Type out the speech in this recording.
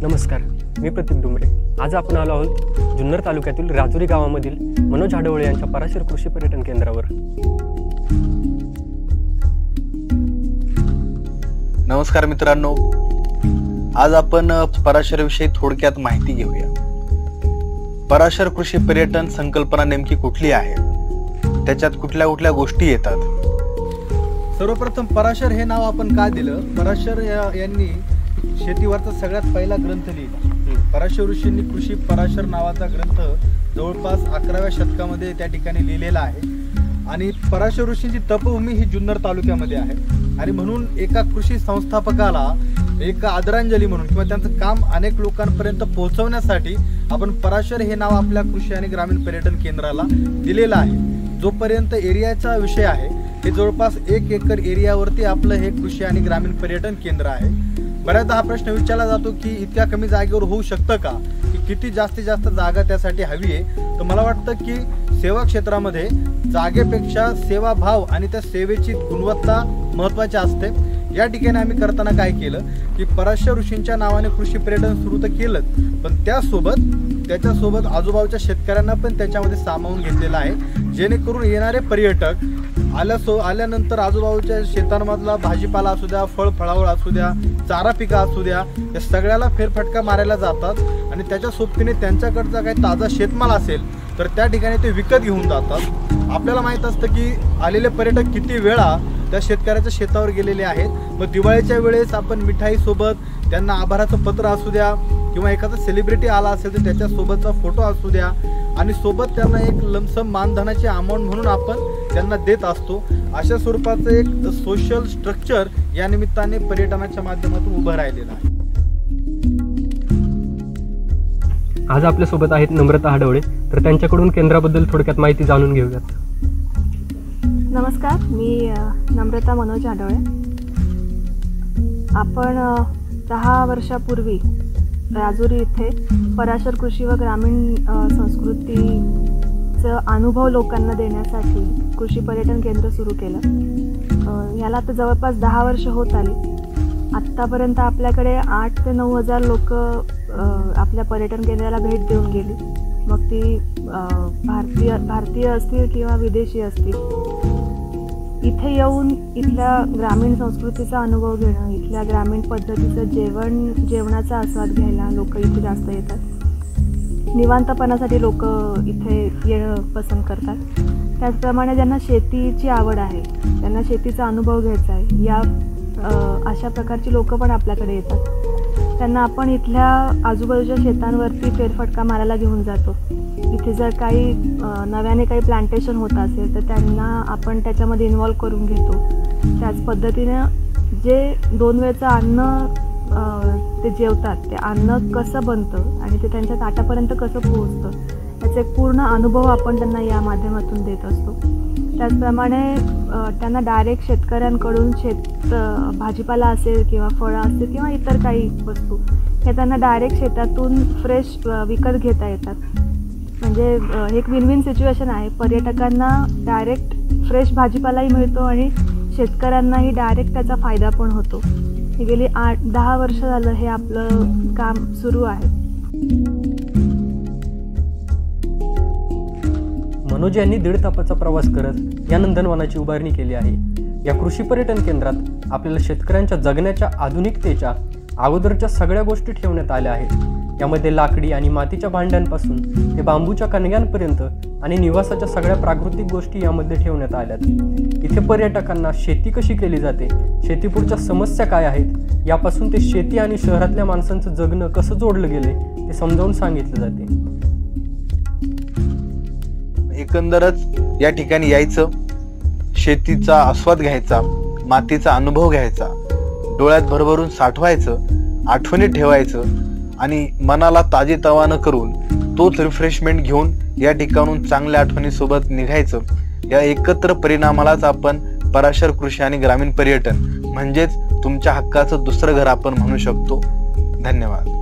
नमस्कार, मी प्रतीक डुमरे। आज आपण आलो आहोत जुन्नर तालुक्यातील राजुरी गावामधील मनोज हाडवळे यांच्या पराशर कृषी पर्यटन केंद्रावर। नमस्कार मित्रांनो, आज आपण पराशरविषयी थोडक्यात माहिती घेऊया। पराशर कृषी पर्यटन संकल्पना नेमकी कुठली आहे, त्याच्यात कुठल्या कुठल्या गोष्टी येतात। सर्वप्रथम पराशर हे नाव आपण का दिलं? पराशर यांनी शेतीवरचा सगळ्यात पहिला ग्रंथ लिहिला। पराशर ऋषींनी कृषी पराशर नावाचा ग्रंथ जवळपास 11व्या शतकामध्ये त्या ठिकाणी लिहिलेला आहे आणि पराशर ऋषींची तपभूमी ही जुन्नर तालुक्यामध्ये आहे आणि म्हणून एका कृषी संस्थापकाला एक आदरांजली म्हणून किंवा त्यांचं काम अनेक लोकांपर्यंत पोहोचवण्यासाठी आपण पराशर हे नाव आपल्या कृषी आणि ग्रामीण पर्यटन केंद्राला दिलेलं आहे। जोपर्यंत एरियाचा विषय आहे, हे जवळपास 1 एकर एरियावरती आपलं हे कृषी आणि ग्रामीण पर्यटन केंद्र आहे। बऱ्याचदा हा प्रश्न विचारला जातो की इतक्या कमी जागेवर होऊ शकतं का, की किती जास्तीत जास्त जागा त्यासाठी हवी आहे? तर मला वाटतं की सेवा क्षेत्रामध्ये जागेपेक्षा सेवाभाव आणि त्या सेवेची गुणवत्ता महत्त्वाची असते। या ठिकाणी आम्ही करताना काय केलं की पराशर ऋषींच्या नावाने कृषी पर्यटन सुरू तर केलं, पण त्याच्यासोबत आजूबाजूच्या शेतकऱ्यांना पण त्याच्यामध्ये सामावून घेतलेलं आहे, जेणेकरून येणारे पर्यटक आल्यानंतर आजूबाजूच्या शेतांमधला भाजीपाला असू द्या, फळफळावळ असू द्या, चारा पिका असू द्या, या सगळ्याला फेरफटका मारायला जातात आणि त्याच्या सोबतीने त्यांच्याकडचा काही ताजा शेतमाल असेल तर त्या ठिकाणी ते विकत घेऊन जातात। आपल्याला माहीत असतं की आलेले पर्यटक किती वेळा त्या शेतकऱ्याच्या शेतावर गेलेले आहेत। मग दिवाळीच्या वेळेस आपण मिठाईसोबत त्यांना आभाराचं पत्र असू द्या किंवा एखादा सेलिब्रिटी आला असेल तर त्याच्यासोबतचा फोटो असू द्या आणि सोबत त्यांना एक लमसम मानधनाची अमाऊंट म्हणून आपण त्यांना देत असतो। अशा स्वरूपाचं एक सोशल स्ट्रक्चर या निमित्ताने पर्यटनाच्या माध्यमातून उभं राहिलेलं आहे। आज आपल्यासोबत आहेत नम्रता हाडवळे, तर त्यांच्याकडून केंद्राबद्दल थोडक्यात माहिती जाणून घेऊयात। नमस्कार, मी नम्रता मनोज हाडवळे। आपण 10 वर्षापूर्वी राजुरी इथे पराशर कृषी व ग्रामीण संस्कृतीचा अनुभव लोकांना देण्यासाठी कृषी पर्यटन केंद्र सुरू केलं। याला आता जवळपास 10 वर्ष होत आली। आत्तापर्यंत आपल्याकडे 8 ते 9 हजार लोक आपल्या पर्यटन केंद्राला भेट देऊन गेली, मग ती भारतीय असतील किंवा विदेशी असतील। इथे येऊन इथल्या ग्रामीण संस्कृतीचा अनुभव घेणं, इथल्या ग्रामीण पद्धतीचं जेवणाचा आस्वाद घ्यायला लोक इथे जास्त येतात। निवांतपणासाठी लोक इथे येणं पसंत करतात। त्याचप्रमाणे ज्यांना शेतीची आवड आहे, त्यांना शेतीचा अनुभव घ्यायचा आहे, या अशा प्रकारची लोक पण आपल्याकडे येतात। त्यांना आपण इथल्या आजूबाजूच्या शेतांवरती फेरफटका मारायला घेऊन जातो। इथे जर काही नव्याने काही प्लांटेशन होत असेल तर त्यांना आपण त्याच्यामध्ये इन्व्हॉल्व करून घेतो। त्याच पद्धतीने जे 2 वेळचं अन्न ते जेवतात, ते अन्न कसं बनतं आणि ते त्यांच्या ताटापर्यंत कसं पोहोचतं, याचा एक पूर्ण अनुभव आपण त्यांना या माध्यमातून देत असतो। त्याचप्रमाणे त्यांना डायरेक्ट शेतकऱ्यांकडून भाजीपाला असेल किंवा फळं असतील किंवा इतर काही वस्तू हे त्यांना डायरेक्ट शेतातून फ्रेश विकत घेता येतात। म्हणजे एक विन विन सिच्युएशन आहे। पर्यटकांना डायरेक्ट फ्रेश भाजीपालाही मिळतो आणि शेतकऱ्यांनाही डायरेक्ट त्याचा फायदा पण होतो। हे गेली 8-10 वर्ष झालं हे आपलं काम सुरू आहे। मनोज यांनी 1.5 तासाचा प्रवास करत या नंदनवनाची उभारणी केली आहे। या कृषी पर्यटन केंद्रात आपल्याला शेतकऱ्यांच्या जगण्याच्या आधुनिकतेच्या अगोदरच्या सगळ्या गोष्टी ठेवण्यात आल्या आहेत। यामध्ये लाकडी आणि मातीच्या भांड्यांपासून ते बांबूच्या कणग्यांपर्यंत आणि निवासाच्या सगळ्या प्राकृतिक गोष्टी यामध्ये ठेवण्यात आल्यात। इथे पर्यटकांना शेती कशी केली जाते, शेतीपुढच्या समस्या काय आहेत, यापासून ते शेती आणि शहरातल्या माणसांचं जगणं कसं जोडलं गेले ते समजावून सांगितलं जाते। एकंदरच या ठिकाणी यायचं, शेतीचा आस्वाद घ्यायचा, मातीचा अनुभव घ्यायचा, डोळ्यात भरभरून साठवायचं, आठवणी ठेवायचं आणि मनाला ताजेतवानं करून तोच रिफ्रेशमेंट घेऊन या ठिकाणून चांगल्या आठवणीसोबत निघायचं। या एकत्र परिणामालाच आपण पराशर कृषी आणि ग्रामीण पर्यटन म्हणजेच तुमच्या हक्काचं दुसरं घर आपण म्हणू शकतो। धन्यवाद।